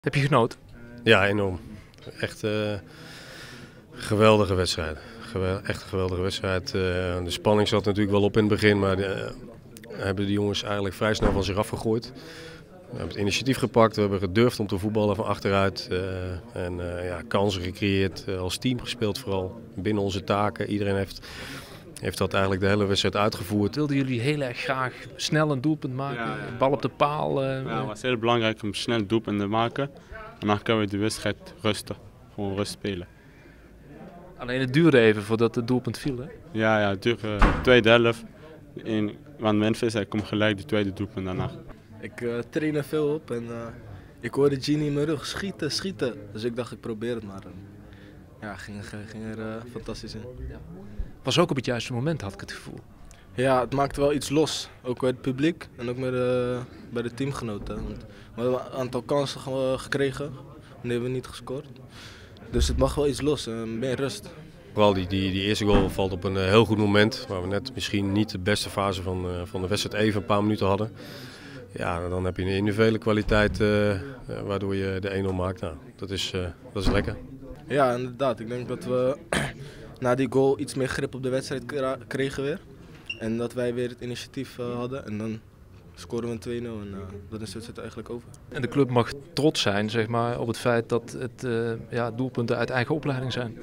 Heb je genoten? Ja, enorm. Echt geweldige wedstrijd. Echt een geweldige wedstrijd. De spanning zat natuurlijk wel op in het begin, maar hebben die jongens eigenlijk vrij snel van zich afgegooid. We hebben het initiatief gepakt, we hebben gedurfd om te voetballen van achteruit. Kansen gecreëerd, als team gespeeld vooral. Binnen onze taken. Iedereen heeft dat eigenlijk de hele wedstrijd uitgevoerd. Wilden jullie heel erg graag snel een doelpunt maken? Ja. Bal op de paal? Ja, het was heel belangrijk om snel doelpunten te maken. En dan kunnen we de wedstrijd rusten. Gewoon rust spelen. Alleen het duurde even voordat het doelpunt viel, hè? Ja, het duurde tweede helft. Want Memphis komt gelijk de tweede doelpunt daarna. Ik train er veel op en ik hoorde Genie in mijn rug schieten. Dus ik dacht ik probeer het maar. Ging er fantastisch in. Ja. Was ook op het juiste moment, had ik het gevoel. Ja, het maakte wel iets los. Ook bij het publiek en ook bij de teamgenoten. Want we hebben een aantal kansen gekregen, wanneer we niet gescoord. Dus het mag wel iets los en meer rust. Vooral die eerste goal valt op een heel goed moment, waar we net misschien niet de beste fase van de wedstrijd even een paar minuten hadden. Ja, dan heb je een individuele kwaliteit waardoor je de 1-0 maakt. Nou, dat is lekker. Ja, inderdaad. Ik denk dat we na die goal iets meer grip op de wedstrijd kregen weer. En dat wij weer het initiatief hadden. En dan scoren we een 2-0 en dan is de wedstrijd eigenlijk over. En de club mag trots zijn, zeg maar, op het feit dat het doelpunten uit eigen opleiding zijn.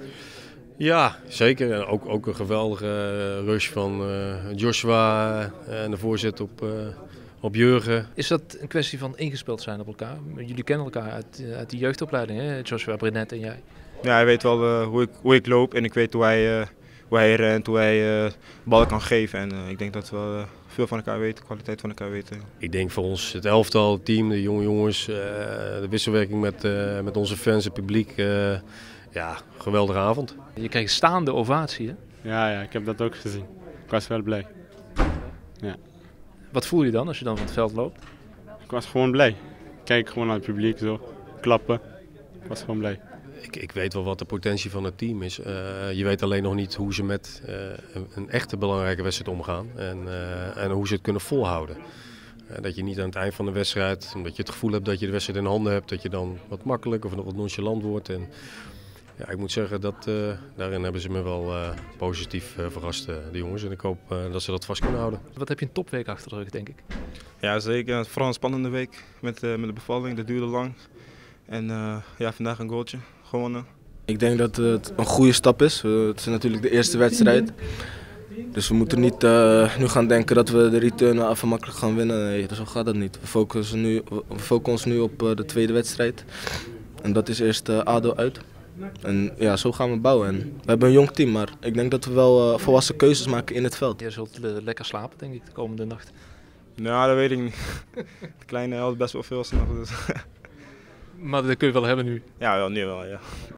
Ja, zeker. En ook een geweldige rush van Joshua en de voorzet op Jurgen. Is dat een kwestie van ingespeeld zijn op elkaar? Jullie kennen elkaar uit die jeugdopleiding, hè? Joshua, Brenet en jij. Ja, hij weet wel hoe ik loop en ik weet hoe hij rent, hoe hij ballen kan geven. En ik denk dat we veel van elkaar weten, kwaliteit van elkaar weten. Ik denk voor ons het elftal, het team, de jonge jongens, de wisselwerking met onze fans, het publiek. Geweldige avond. Je kreeg een staande ovatie, hè? Ja, ik heb dat ook gezien. Ik was wel blij. Ja. Wat voel je dan als je dan van het veld loopt? Ik was gewoon blij. Kijk gewoon naar het publiek, zo klappen. Ik was gewoon blij. Ik weet wel wat de potentie van het team is. Je weet alleen nog niet hoe ze met een echte belangrijke wedstrijd omgaan en hoe ze het kunnen volhouden. Dat je niet aan het eind van de wedstrijd, omdat je het gevoel hebt dat je de wedstrijd in handen hebt, dat je dan wat makkelijk of wat nonchalant wordt. En ja, ik moet zeggen dat daarin hebben ze me wel positief verrast, de jongens. En ik hoop dat ze dat vast kunnen houden. Wat heb je een topweek achter de rug, denk ik? Ja, zeker. Vooral een spannende week met de bevalling. Dat duurde lang. En vandaag een goaltje gewonnen. Ik denk dat het een goede stap is. Het is natuurlijk de eerste wedstrijd. Dus we moeten niet nu gaan denken dat we de return even makkelijk gaan winnen. Nee, zo gaat dat niet. We focussen ons nu op de tweede wedstrijd. En dat is eerst ADO uit. En ja, zo gaan we bouwen. En we hebben een jong team, maar ik denk dat we wel volwassen keuzes maken in het veld. Je zult lekker slapen, denk ik, de komende nacht. Nou, dat weet ik niet. De kleine helpt best wel veel s'nachts. Dus. Maar dat kun je wel hebben nu. Ja, wel, nu wel, ja.